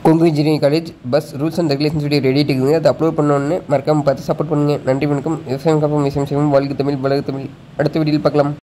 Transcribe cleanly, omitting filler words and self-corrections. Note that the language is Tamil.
kongu engineering college bus rules and regulations video ready இருக்குங்க. அதை அப்லோட் பண்ண உடனே மறக்காம பார்த்து சப்போர்ட் பண்ணுங்க. நன்றி வணக்கம். விவசாயம் காப்போம், விவசாயம் செய்வோம். வாழ்க தமிழ், வளர்க தமிழ். அடுத்த வீடியோவில் பார்க்கலாம்.